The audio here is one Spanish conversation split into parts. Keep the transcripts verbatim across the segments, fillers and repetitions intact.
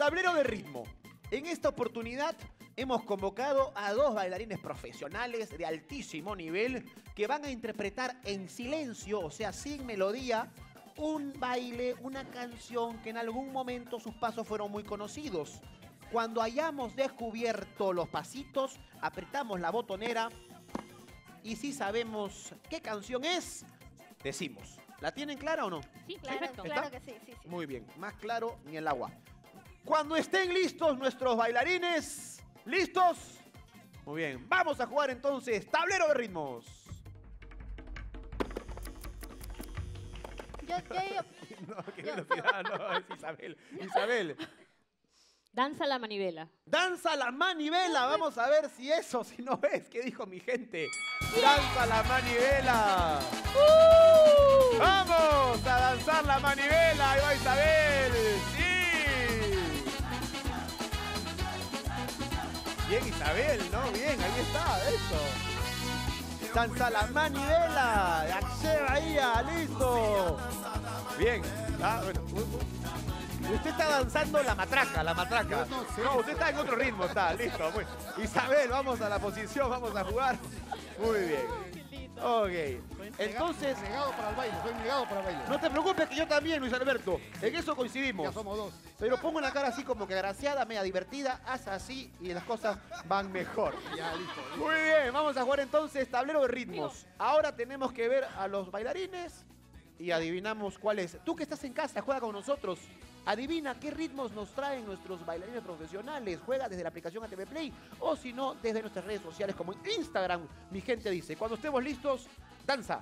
Tablero de ritmo. En esta oportunidad hemos convocado a dos bailarines profesionales de altísimo nivel que van a interpretar en silencio, o sea, sin melodía, un baile, una canción que en algún momento sus pasos fueron muy conocidos. Cuando hayamos descubierto los pasitos, apretamos la botonera y si sabemos qué canción es, decimos. ¿La tienen clara o no? Sí, claro, ¿Está? claro que sí, sí, sí. Muy bien, más claro ni el agua. Cuando estén listos nuestros bailarines, ¿listos? Muy bien, vamos a jugar entonces tablero de ritmos. Yo, yo, yo. No, qué Yo. velocidad, no, es Isabel. Isabel. Danza la manivela. Danza la manivela, vamos a ver si eso, si no es, ¿qué dijo mi gente? Danza la manivela. ¡Uh! ¡Vamos a danzar la manivela! ¡Ahí va Isabel! ¡Sí! Bien Isabel, ¿no? Bien, ahí está, eso. Danza la manivela. Acceda ahí, listo. Bien. Ah, bueno. Usted está danzando la matraca, la matraca. No, usted está en otro ritmo, está, listo. Muy. Isabel, vamos a la posición, vamos a jugar. Muy bien. Ok. Entonces, negado para el baile, soy negado para el baile. no te preocupes que yo también, Luis Alberto. En eso coincidimos. Ya somos dos. Pero pongo la cara así como que agraciada, media divertida, haz así y las cosas van mejor. Ya, listo. listo. Muy bien, vamos a jugar entonces tablero de ritmos. Ahora tenemos que ver a los bailarines y adivinamos cuál es. Tú que estás en casa, juega con nosotros. Adivina qué ritmos nos traen nuestros bailarines profesionales. Juega desde la aplicación A T V Play o si no, desde nuestras redes sociales como Instagram. Mi gente dice, cuando estemos listos, danza.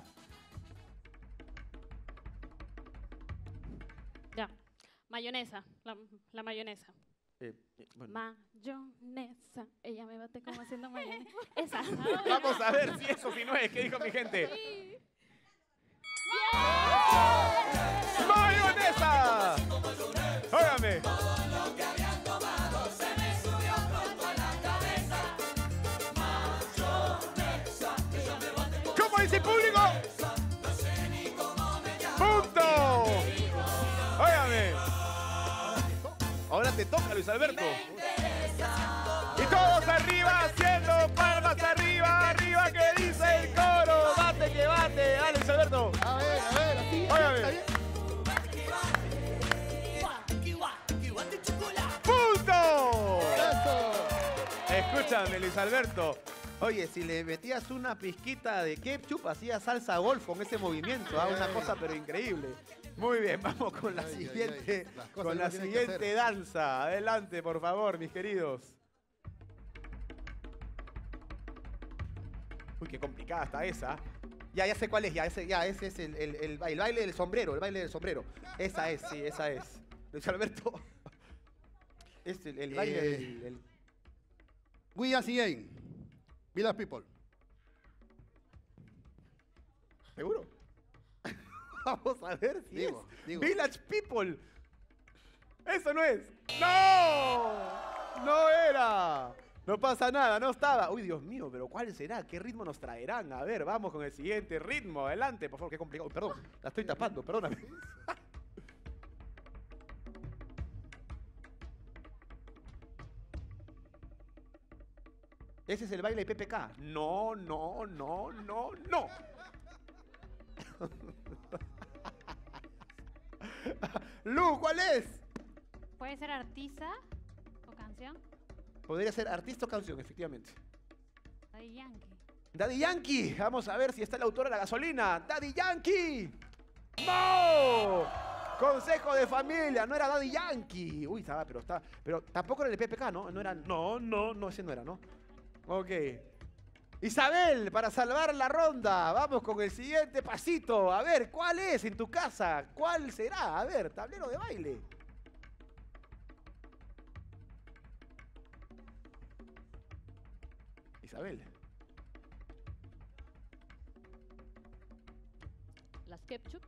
Ya. Mayonesa. La, la mayonesa. Eh, eh, bueno. Mayonesa. Ella me bate como haciendo mayonesa. Esa. Vamos a ver si eso si no es. ¿Qué dijo mi gente? ¡Mayonesa! ¡Óigame! ¿Cómo dice el público? ¡Punto! ¡Óigame! Ahora te toca, Luis Alberto. Y todos arriba, haciendo palmas arriba, arriba que dice el coro. Bate que bate. Dale, Luis Alberto. A ver, a ver, así. Óigame. ¿Está bien? ¡Punto! Eso. Escúchame, Luis Alberto. Oye, si le metías una pizquita de ketchup, hacía salsa golf con ese movimiento. ¿Ah? Una cosa pero increíble. Muy bien, vamos con la Ay, ay, siguiente, ay. Las cosas con que la uno tiene que siguiente hacer. danza. Adelante, por favor, mis queridos. Uy, qué complicada está esa. Ya, ya sé cuál es, ya, ese, ya, ese es el, el, el, el baile del sombrero, el baile del sombrero. Esa es, sí, esa es. Luis Alberto. Es el, el baile Eh. del... el- We are C A. Village People. ¿Seguro? Vamos a ver si Digo, es. digo. Village People. Eso no es. ¡No! No era. No pasa nada, no estaba. Uy, Dios mío, pero ¿cuál será? ¿Qué ritmo nos traerán? A ver, vamos con el siguiente ritmo. Adelante, por favor, qué complicado. Uy, perdón, la estoy tapando, perdóname. Ese es el baile de P P K. No, no, no, no, no. Lu, ¿cuál es? ¿Puede ser artista o canción? Podría ser artista o canción, efectivamente. Daddy Yankee. Daddy Yankee. Vamos a ver si está el autor de la gasolina. Daddy Yankee. ¡No! Consejo de familia. No era Daddy Yankee. Uy, estaba, pero está. Pero tampoco era el P P K, ¿no? No era. No, no, no, ese no era, ¿no? Ok. Isabel, para salvar la ronda, vamos con el siguiente pasito. A ver, ¿cuál es en tu casa? ¿Cuál será? A ver, tablero de baile. Isabel. Las ketchup.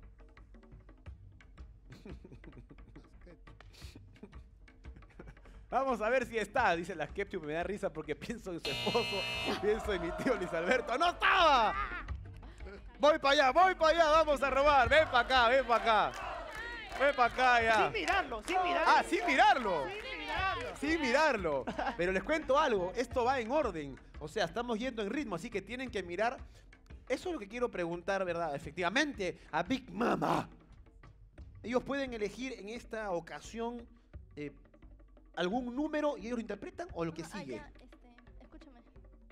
Vamos a ver si está, dice la Ketchup, me da risa porque pienso en su esposo, pienso en mi tío Luis Alberto. ¡No estaba! Voy para allá, voy para allá, vamos a robar. Ven para acá, ven para acá. Ven para acá ya. Sin mirarlo, sin mirarlo. Ah, sin mirarlo. Sin mirarlo. Sin mirarlo. Pero les cuento algo, esto va en orden. O sea, estamos yendo en ritmo, así que tienen que mirar. Eso es lo que quiero preguntar, ¿verdad? Efectivamente, a Big Mama. Ellos pueden elegir en esta ocasión eh, algún número y ellos lo interpretan o lo que No, sigue. ah, ya, este, escúchame.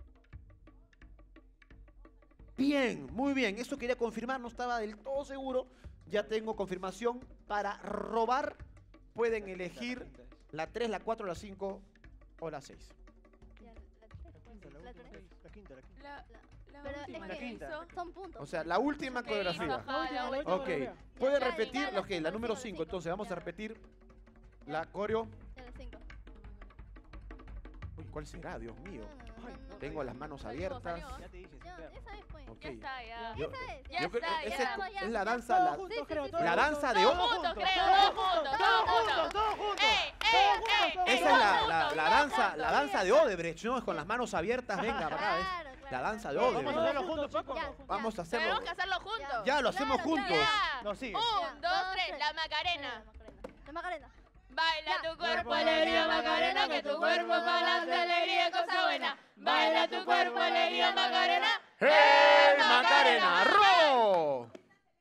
Bien, muy bien. Eso quería confirmar, no estaba del todo seguro. Ya tengo confirmación. Para robar pueden elegir la tres, la cuatro, la cinco o la seis. Ya, la tres, pues, la tres. La quinta, la quinta. La, La- la Pero última es que que hizo. son puntos. O sea, la última Que hizo, coreografía. ajá, la última Ok, coreografía. pueden Ya, ya, repetir ya, lo que la la número cinco, cinco. cinco. Entonces vamos a Ya. repetir la coreo. Ya, la cinco. Uy, ¿cuál será? Dios mío. No, no, no, no, Tengo no. las manos Salió, abiertas. salió. Ya te dije, sin Ya, ver. esa es, pues. Ok. Ya está, ya. Yo- Esa es. Ya yo creo- está, ese ya. es, ya, es la ya. danza. Todos La, juntos, Sí, sí, creo. sí, todos la sí. danza de Todos oro. juntos, creo, Todos todos juntos, juntos, todos todos juntos. juntos, todos juntos. ¡Ey, ey, ey! Esa ey, es todos la, juntos, la, la todos danza, juntos. la danza de Odebrecht, ¿no? Es con las manos abiertas. Venga, para acá, ¿ves? Claro, claro, La danza de claro. Odebrecht. Vamos a hacerlo juntos, Paco. Ya, Vamos a ya. hacerlo. Tenemos que hacerlo juntos. Ya, lo hacemos Claro, juntos. claro. Ya. No, sigue. Un, dos, tres, la Macarena. La Macarena. La Macarena. Baila Ya. tu cuerpo, alegría, Macarena, que tu cuerpo es balance, alegría, cosa buena. Baila tu cuerpo, alegría, Macarena. ¡Hey, Macarena! ¡Robo!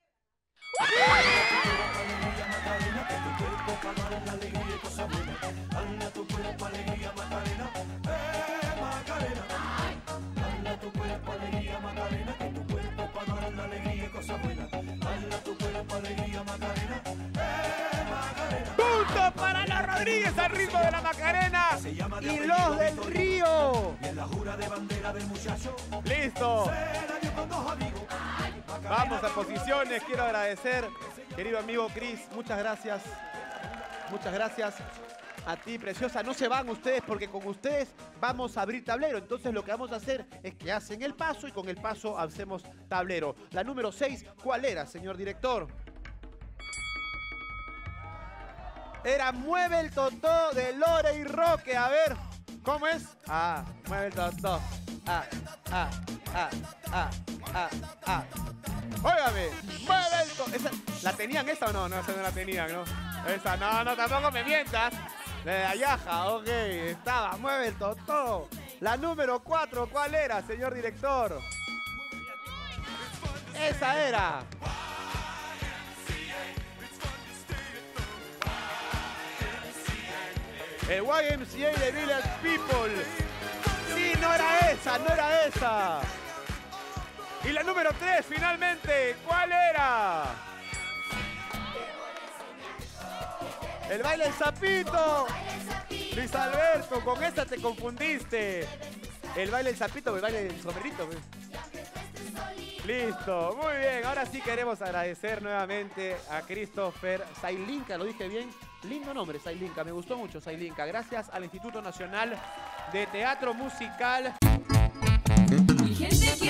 ¡Punto para los Rodríguez al ritmo de la Macarena! ¡Y los del Río! ¡Listo! Vamos a posiciones. Quiero agradecer, querido amigo Chris, muchas gracias. Muchas gracias a ti, preciosa. No se van ustedes porque con ustedes vamos a abrir tablero. Entonces lo que vamos a hacer es que hacen el paso y con el paso hacemos tablero. La número seis, ¿cuál era, señor director? Era Mueve el Totó de Lore y Roque. A ver, ¿cómo es? Ah, mueve el totó. Ah, ah, ah, ah, ah, ah. Óigame, mueve el totó. ¿Esa, ¿La tenían esa o no? No, esa no la tenían, ¿no? Esa, no, no, tampoco me mientas. De Ayaja, ok, estaba, mueve el totó. La número cuatro, ¿cuál era, señor director? Esa era. El Y M C A de Village People. Sí, no era esa, no era esa. Y la número tres, finalmente, ¿cuál era? El baile del sapito. Luis Alberto, con esta te confundiste. El baile del sapito o el baile del sombrerito. Pues. Listo, muy bien. Ahora sí queremos agradecer nuevamente a Christopher Sailinka, lo dije bien. Lindo nombre, Sailinka, me gustó mucho Sailinka. Gracias al Instituto Nacional de Teatro Musical. Mi gente